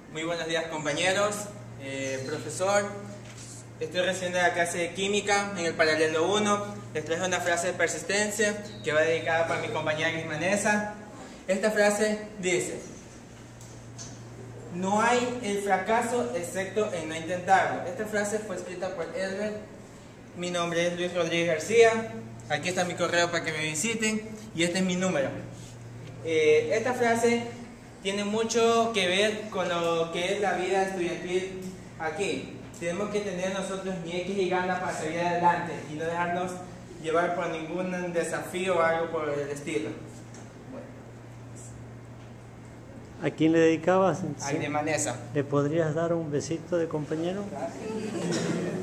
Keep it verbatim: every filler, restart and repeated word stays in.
Muy buenos días, compañeros, eh, profesor. Estoy recibiendo la clase de química en el paralelo uno. Les traigo una frase de persistencia que va dedicada para mi compañera Gris Vanessa. Esta frase dice: no hay el fracaso excepto en no intentarlo. Esta frase fue escrita por Edward. Mi nombre es Luis Rodríguez García. Aquí está mi correo para que me visiten y este es mi número. Eh, esta frase tiene mucho que ver con lo que es la vida estudiantil aquí. Tenemos que tener nosotros ni X y ganas para seguir adelante y no dejarnos llevar por ningún desafío o algo por el estilo. Bueno. ¿A quién le dedicabas? A Gris Vanessa. ¿Le podrías dar un besito de compañero? Gracias.